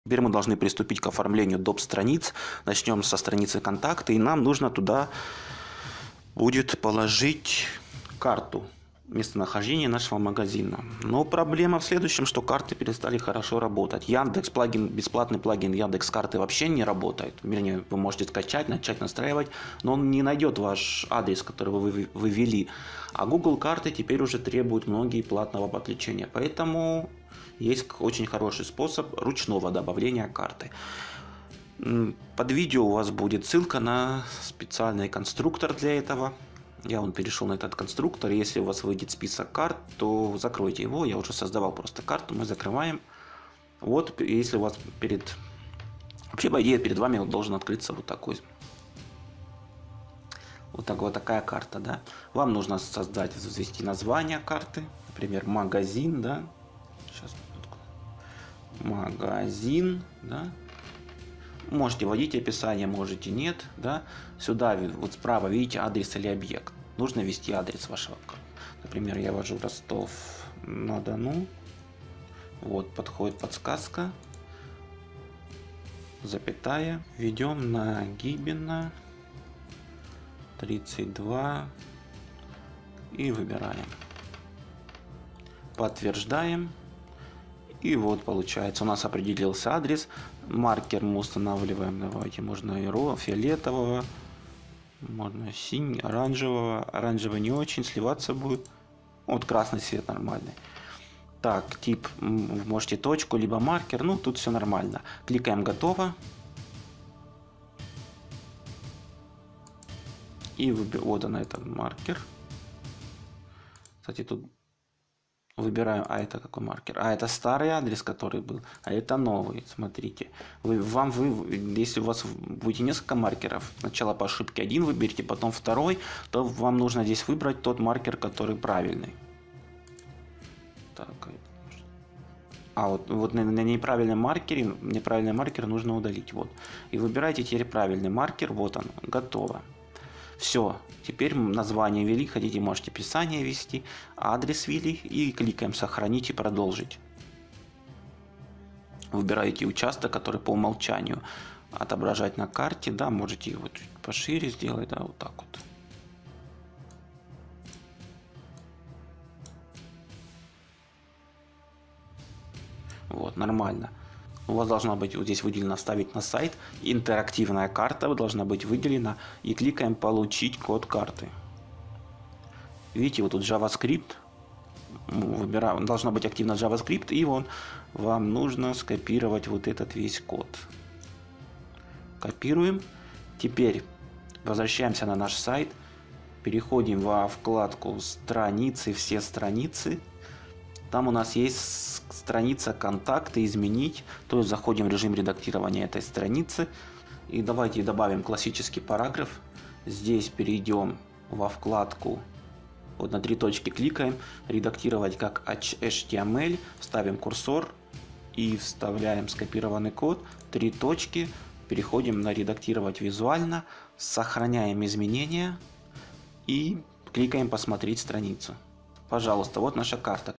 Теперь мы должны приступить к оформлению доп. Страниц. Начнем со страницы контакта, и нам нужно туда будет положить карту местонахождения нашего магазина. Но проблема в следующем, что карты перестали хорошо работать. Яндекс плагин, бесплатный плагин Яндекс карты вообще не работает. Вернее, вы можете скачать, начать настраивать, но он не найдет ваш адрес, который вы ввели. А Google карты теперь уже требуют многие платного подключения. Поэтому есть очень хороший способ ручного добавления карты. Под видео у вас будет ссылка на специальный конструктор для этого. Я перешел на этот конструктор. Если у вас выйдет список карт, то закройте его. Я уже создавал просто карту. Мы закрываем. Вот, если у вас вообще, по идее, перед вами должен открыться вот такой. Вот такая карта, да. Вам нужно создать, ввести название карты. Например, магазин, да. Сейчас. Магазин, да. Можете вводить описание, можете нет, да. Сюда вот справа видите адрес или объект. Нужно ввести адрес вашего. Например, я ввожу Ростов-на-Дону. Вот подходит подсказка. Запятая. Введем на Гибина 32 и выбираем. Подтверждаем. И вот получается у нас определился адрес. Маркер мы устанавливаем. Давайте, можно фиолетового, можно синего, оранжевого. Оранжевый не очень, сливаться будет. Вот красный цвет нормальный. Так, тип можете точку, либо маркер. Ну, тут все нормально. Кликаем готово. И вот он, этот маркер. Кстати, тут выбираем, а это какой маркер? А это старый адрес, который был, а это новый. Смотрите, если у вас будете несколько маркеров, сначала по ошибке один выберите, потом второй, то вам нужно здесь выбрать тот маркер, который правильный. Так, вот на неправильном маркере, неправильный маркер нужно удалить. Вот. И выбирайте теперь правильный маркер. Вот он, готово. Все, теперь название ввели, хотите, можете описание ввести, адрес ввели и кликаем сохранить и продолжить. Выбираете участок, который по умолчанию отображать на карте, да, можете его чуть пошире сделать, да, вот так вот. Вот, нормально. У вас должна быть вот здесь выделено «Вставить на сайт». Интерактивная карта должна быть выделена. И кликаем «Получить код карты». Видите, вот тут JavaScript. Выбираем, должна быть активна JavaScript. И вам нужно скопировать вот этот весь код. Копируем. Теперь возвращаемся на наш сайт. Переходим во вкладку «Страницы», «Все страницы». Там у нас есть страница «Контакты», «Изменить». То есть заходим в режим редактирования этой страницы. И давайте добавим классический параграф. Здесь перейдем во вкладку, вот на 3 точки кликаем, «Редактировать как HTML». Ставим курсор и вставляем скопированный код. 3 точки. Переходим на «Редактировать визуально». Сохраняем изменения. И кликаем «Посмотреть страницу». Пожалуйста, вот наша карта.